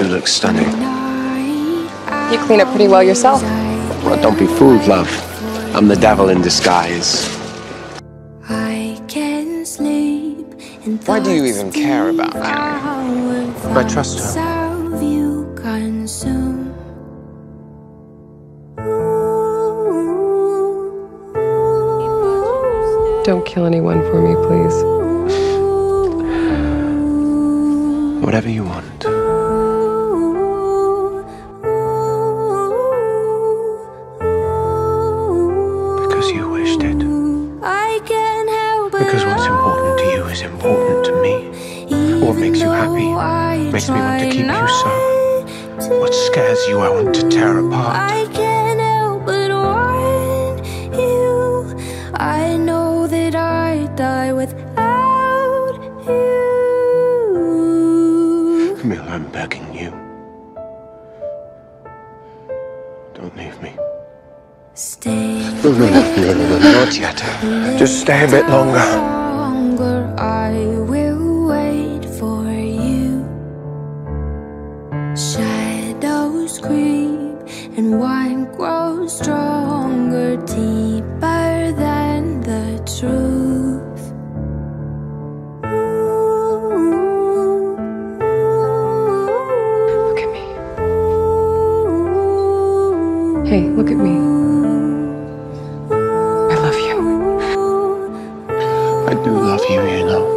do look stunning. You clean up pretty well yourself. Well, don't be fooled, love. I'm the devil in disguise. I can sleep. Why do you even care about Camille? I trust her. Don't kill anyone for me, please. Whatever you want. Because you wished it. Because what's important to you is important to me. What makes you happy makes me want to keep you so. What scares you I want to tear apart. I can't help but want you. I know that I die without you. Camille, I'm begging you. Don't leave me. Stay. No, not yet. Just stay a bit longer. I will wait for you. Shadows creep and wine grows stronger, deeper than the truth. Look at me. Hey, look at me. I love you. I do love you, you know.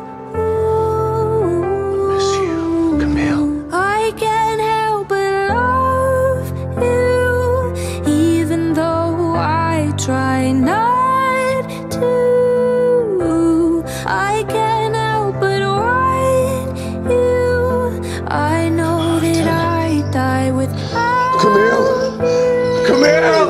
I miss you, Camille. I can't help but love you, even though I try not to. I can't help but want you. I know that I die without Camille! Camille!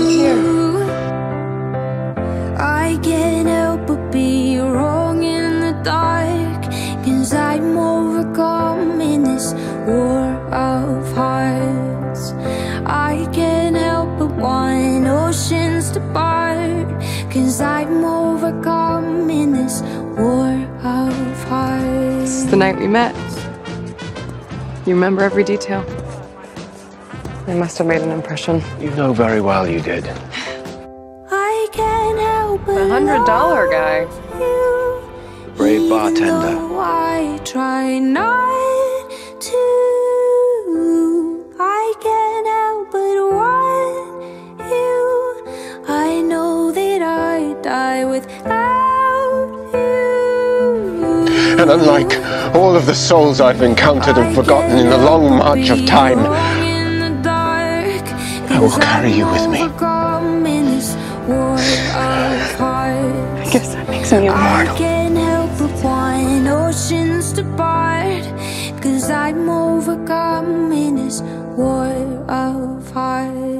I can't help but be wrong in the dark, 'cause I'm overcome in this war of hearts. I can't help but want oceans to part, 'cause I'm overcome in this war of hearts. This is the night we met. You remember every detail. I must have made an impression. You know very well you did. I can't help but The $100 guy. you, Brave bartender. even though I try not to. I can't help but want you. I know that I die without you. And unlike all of the souls I've encountered and forgotten in the long march of time, I will carry you with me. I guess that makes me immortal. I can't help but want oceans to part, 'cause I'm overcome in this war of hearts.